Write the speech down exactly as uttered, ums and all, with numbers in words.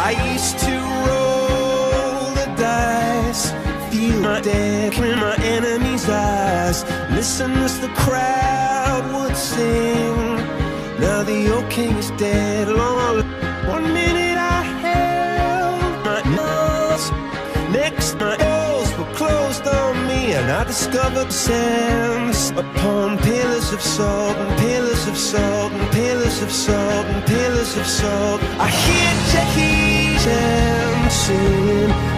I used to roll the dice, feel my death in my enemy's eyes, listen as the crowd would sing. Now the old king is dead, long one minute I held my nose, next my doors were closed on me, and I discovered sands upon pillars of salt and pillars of salt and pillars of salt and pillars of salt. I hear Jackie Chan singing